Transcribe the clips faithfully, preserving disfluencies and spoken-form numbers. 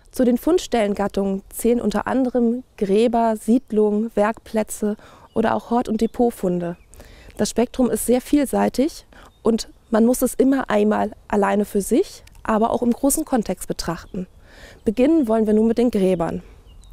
Zu den Fundstellengattungen zählen unter anderem Gräber, Siedlungen, Werkplätze oder auch Hort- und Depotfunde. Das Spektrum ist sehr vielseitig und man muss es immer einmal alleine für sich, aber auch im großen Kontext betrachten. Beginnen wollen wir nun mit den Gräbern.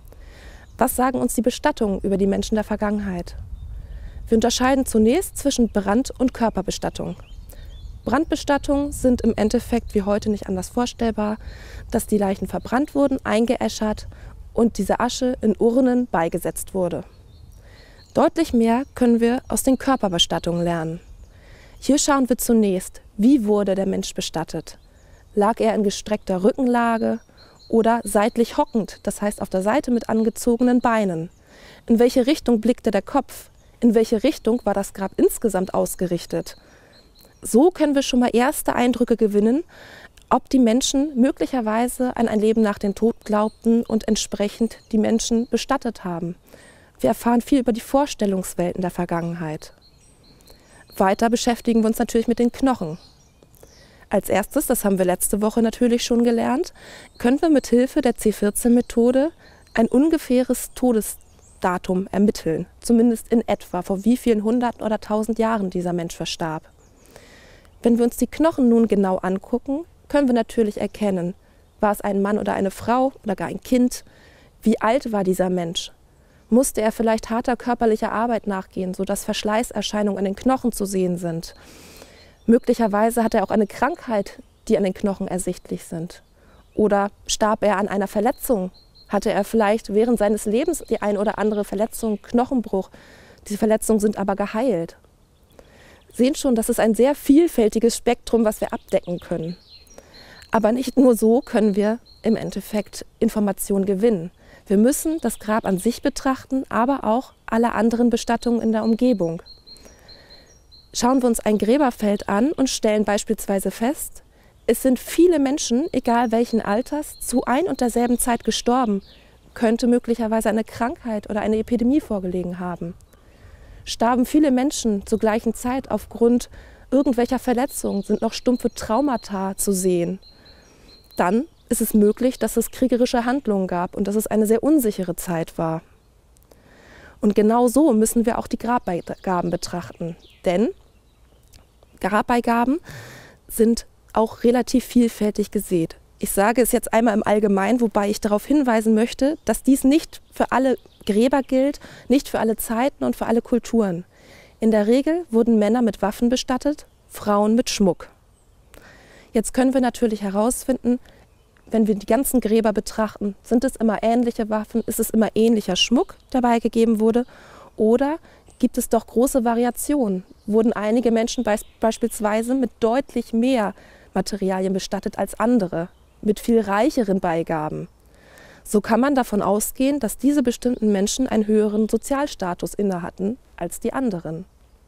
Was sagen uns die Bestattungen über die Menschen der Vergangenheit? Wir unterscheiden zunächst zwischen Brand- und Körperbestattung. Brandbestattungen sind im Endeffekt wie heute nicht anders vorstellbar, dass die Leichen verbrannt wurden, eingeäschert und diese Asche in Urnen beigesetzt wurde. Deutlich mehr können wir aus den Körperbestattungen lernen. Hier schauen wir zunächst, wie wurde der Mensch bestattet? Lag er in gestreckter Rückenlage oder seitlich hockend, das heißt auf der Seite mit angezogenen Beinen? In welche Richtung blickte der Kopf? In welche Richtung war das Grab insgesamt ausgerichtet? So können wir schon mal erste Eindrücke gewinnen, ob die Menschen möglicherweise an ein Leben nach dem Tod glaubten und entsprechend die Menschen bestattet haben. Wir erfahren viel über die Vorstellungswelten der Vergangenheit. Weiter beschäftigen wir uns natürlich mit den Knochen. Als erstes, das haben wir letzte Woche natürlich schon gelernt, können wir mit Hilfe der C vierzehn Methode ein ungefähres Todesdatum ermitteln, zumindest in etwa, vor wie vielen hunderten oder tausend Jahren dieser Mensch verstarb. Wenn wir uns die Knochen nun genau angucken, können wir natürlich erkennen, war es ein Mann oder eine Frau oder gar ein Kind, wie alt war dieser Mensch? Musste er vielleicht harter körperlicher Arbeit nachgehen, sodass Verschleißerscheinungen an den Knochen zu sehen sind? Möglicherweise hat er auch eine Krankheit, die an den Knochen ersichtlich sind. Oder starb er an einer Verletzung? Hatte er vielleicht während seines Lebens die ein oder andere Verletzung, Knochenbruch? Diese Verletzungen sind aber geheilt. Sehen schon, das ist ein sehr vielfältiges Spektrum, was wir abdecken können. Aber nicht nur so können wir im Endeffekt Informationen gewinnen. Wir müssen das Grab an sich betrachten, aber auch alle anderen Bestattungen in der Umgebung. Schauen wir uns ein Gräberfeld an und stellen beispielsweise fest, es sind viele Menschen, egal welchen Alters, zu ein und derselben Zeit gestorben, könnte möglicherweise eine Krankheit oder eine Epidemie vorgelegen haben. Starben viele Menschen zur gleichen Zeit aufgrund irgendwelcher Verletzungen, sind noch stumpfe Traumata zu sehen, dann ist es möglich, dass es kriegerische Handlungen gab und dass es eine sehr unsichere Zeit war. Und genau so müssen wir auch die Grabbeigaben betrachten. Denn Grabbeigaben sind auch relativ vielfältig gesät. Ich sage es jetzt einmal im Allgemeinen, wobei ich darauf hinweisen möchte, dass dies nicht für alle Gräber gilt, nicht für alle Zeiten und für alle Kulturen. In der Regel wurden Männer mit Waffen bestattet, Frauen mit Schmuck. Jetzt können wir natürlich herausfinden, wenn wir die ganzen Gräber betrachten, sind es immer ähnliche Waffen, ist es immer ähnlicher Schmuck, der beigegeben wurde, oder gibt es doch große Variationen? Wurden einige Menschen be- beispielsweise mit deutlich mehr Materialien bestattet als andere, mit viel reicheren Beigaben? So kann man davon ausgehen, dass diese bestimmten Menschen einen höheren Sozialstatus innehatten als die anderen.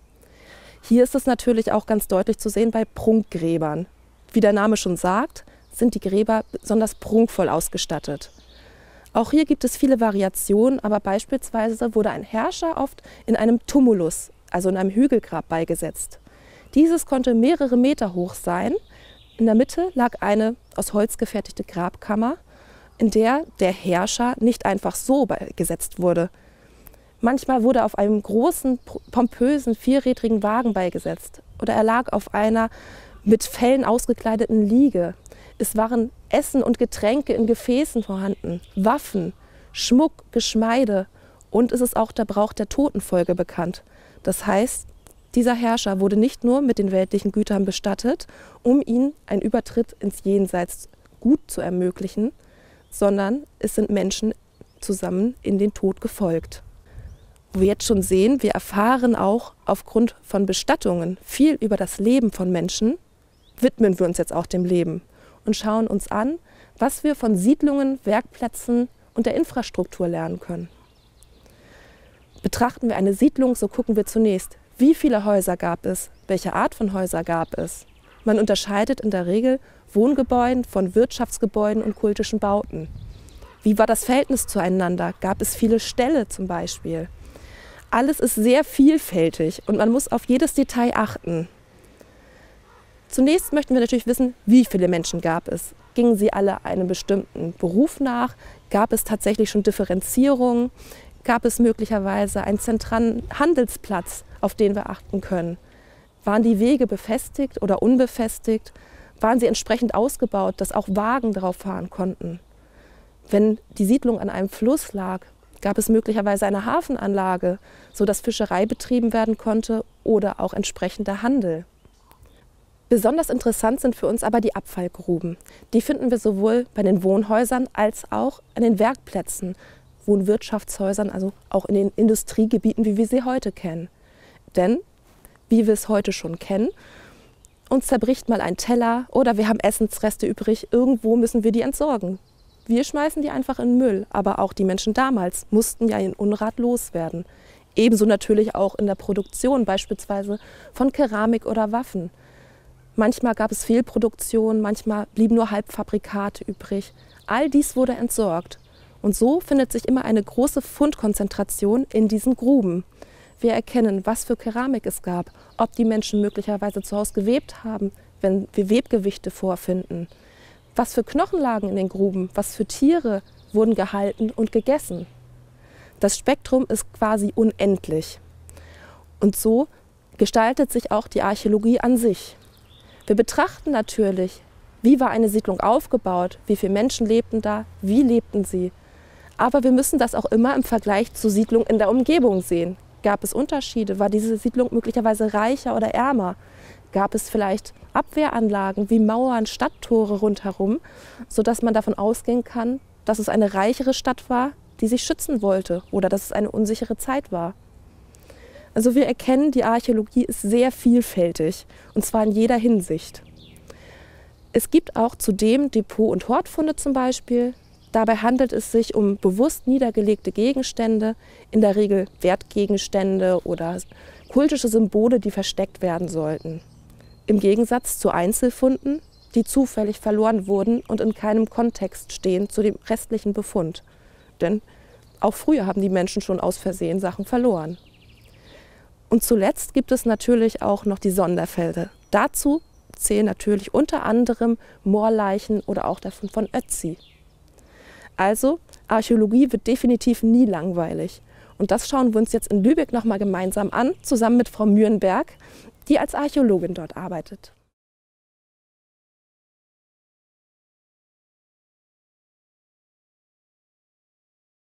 Hier ist es natürlich auch ganz deutlich zu sehen bei Prunkgräbern. Wie der Name schon sagt, sind die Gräber besonders prunkvoll ausgestattet. Auch hier gibt es viele Variationen, aber beispielsweise wurde ein Herrscher oft in einem Tumulus, also in einem Hügelgrab, beigesetzt. Dieses konnte mehrere Meter hoch sein. In der Mitte lag eine aus Holz gefertigte Grabkammer, in der der Herrscher nicht einfach so beigesetzt wurde. Manchmal wurde er auf einem großen, pompösen, vierrädrigen Wagen beigesetzt oder er lag auf einer mit Fellen ausgekleideten Liege. Es waren Essen und Getränke in Gefäßen vorhanden, Waffen, Schmuck, Geschmeide und es ist auch der Brauch der Totenfolge bekannt. Das heißt, dieser Herrscher wurde nicht nur mit den weltlichen Gütern bestattet, um ihm einen Übertritt ins Jenseits gut zu ermöglichen, sondern es sind Menschen zusammen in den Tod gefolgt. Wo wir jetzt schon sehen, wir erfahren auch aufgrund von Bestattungen viel über das Leben von Menschen, widmen wir uns jetzt auch dem Leben und schauen uns an, was wir von Siedlungen, Werkplätzen und der Infrastruktur lernen können. Betrachten wir eine Siedlung, so gucken wir zunächst, wie viele Häuser gab es, welche Art von Häuser gab es. Man unterscheidet in der Regel Wohngebäuden von Wirtschaftsgebäuden und kultischen Bauten. Wie war das Verhältnis zueinander? Gab es viele Ställe zum Beispiel? Alles ist sehr vielfältig und man muss auf jedes Detail achten. Zunächst möchten wir natürlich wissen, wie viele Menschen gab es. Gingen sie alle einem bestimmten Beruf nach? Gab es tatsächlich schon Differenzierungen? Gab es möglicherweise einen zentralen Handelsplatz, auf den wir achten können? Waren die Wege befestigt oder unbefestigt? Waren sie entsprechend ausgebaut, dass auch Wagen drauf fahren konnten? Wenn die Siedlung an einem Fluss lag, gab es möglicherweise eine Hafenanlage, sodass Fischerei betrieben werden konnte oder auch entsprechender Handel. Besonders interessant sind für uns aber die Abfallgruben. Die finden wir sowohl bei den Wohnhäusern als auch an den Werkplätzen, Wohnwirtschaftshäusern, also auch in den Industriegebieten, wie wir sie heute kennen. Denn, wie wir es heute schon kennen, uns zerbricht mal ein Teller oder wir haben Essensreste übrig, irgendwo müssen wir die entsorgen. Wir schmeißen die einfach in den Müll, aber auch die Menschen damals mussten ja ihren Unrat loswerden. Ebenso natürlich auch in der Produktion, beispielsweise von Keramik oder Waffen. Manchmal gab es Fehlproduktion, manchmal blieben nur Halbfabrikate übrig. All dies wurde entsorgt. Und so findet sich immer eine große Fundkonzentration in diesen Gruben. Wir erkennen, was für Keramik es gab, ob die Menschen möglicherweise zu Hause gewebt haben, wenn wir Webgewichte vorfinden. Was für Knochen lagen in den Gruben, was für Tiere wurden gehalten und gegessen. Das Spektrum ist quasi unendlich. Und so gestaltet sich auch die Archäologie an sich. Wir betrachten natürlich, wie war eine Siedlung aufgebaut, wie viele Menschen lebten da, wie lebten sie. Aber wir müssen das auch immer im Vergleich zur Siedlung in der Umgebung sehen. Gab es Unterschiede? War diese Siedlung möglicherweise reicher oder ärmer? Gab es vielleicht Abwehranlagen wie Mauern, Stadttore rundherum, sodass man davon ausgehen kann, dass es eine reichere Stadt war, die sich schützen wollte oder dass es eine unsichere Zeit war? Also wir erkennen, die Archäologie ist sehr vielfältig, und zwar in jeder Hinsicht. Es gibt auch zudem Depot- und Hortfunde zum Beispiel. Dabei handelt es sich um bewusst niedergelegte Gegenstände, in der Regel Wertgegenstände oder kultische Symbole, die versteckt werden sollten. Im Gegensatz zu Einzelfunden, die zufällig verloren wurden und in keinem Kontext stehen zu dem restlichen Befund. Denn auch früher haben die Menschen schon aus Versehen Sachen verloren. Und zuletzt gibt es natürlich auch noch die Sonderfälle. Dazu zählen natürlich unter anderem Moorleichen oder auch der Fund von Ötzi. Also, Archäologie wird definitiv nie langweilig. Und das schauen wir uns jetzt in Lübeck nochmal gemeinsam an, zusammen mit Frau Mühlenberg, die als Archäologin dort arbeitet.